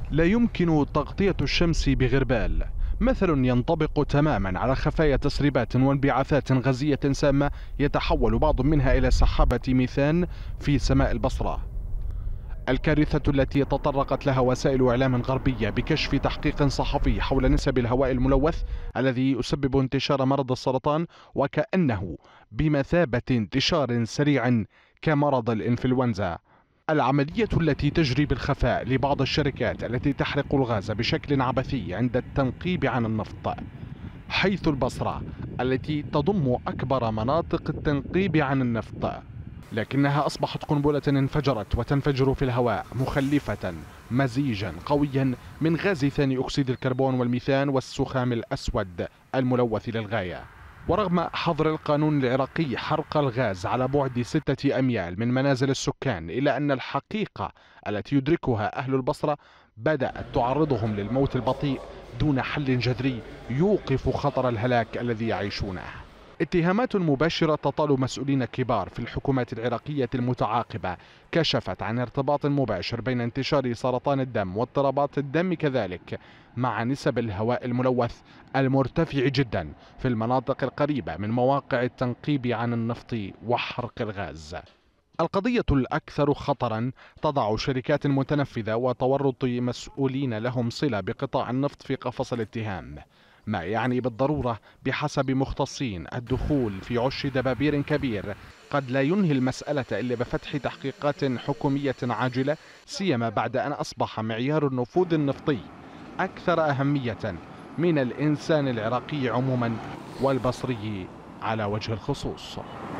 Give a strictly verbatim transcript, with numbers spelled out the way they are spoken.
لا يمكن تغطية الشمس بغربال، مثل ينطبق تماما على خفايا تسريبات وانبعاثات غازية سامة يتحول بعض منها إلى سحابة ميثان في سماء البصرة. الكارثة التي تطرقت لها وسائل إعلام غربية بكشف تحقيق صحفي حول نسب الهواء الملوث الذي يسبب انتشار مرض السرطان، وكأنه بمثابة انتشار سريع كمرض الإنفلونزا. العملية التي تجري بالخفاء لبعض الشركات التي تحرق الغاز بشكل عبثي عند التنقيب عن النفط، حيث البصرة التي تضم أكبر مناطق التنقيب عن النفط، لكنها أصبحت قنبلة انفجرت وتنفجر في الهواء، مخلفة مزيجا قويا من غاز ثاني أكسيد الكربون والميثان والسخام الأسود الملوث للغاية. ورغم حظر القانون العراقي حرق الغاز على بعد ستة أميال من منازل السكان، إلا أن الحقيقة التي يدركها أهل البصرة بدأت تعرضهم للموت البطيء دون حل جذري يوقف خطر الهلاك الذي يعيشونه. اتهامات مباشرة تطال مسؤولين كبار في الحكومات العراقية المتعاقبة كشفت عن ارتباط مباشر بين انتشار سرطان الدم واضطرابات الدم كذلك مع نسب الهواء الملوث المرتفع جدا في المناطق القريبة من مواقع التنقيب عن النفط وحرق الغاز. القضية الأكثر خطرا تضع شركات متنفذة وتورط مسؤولين لهم صلة بقطاع النفط في قفص الاتهام، ما يعني بالضرورة بحسب مختصين الدخول في عش دبابير كبير قد لا ينهي المسألة إلا بفتح تحقيقات حكومية عاجلة، سيما بعد أن أصبح معيار النفوذ النفطي أكثر أهمية من الإنسان العراقي عموما والبصري على وجه الخصوص.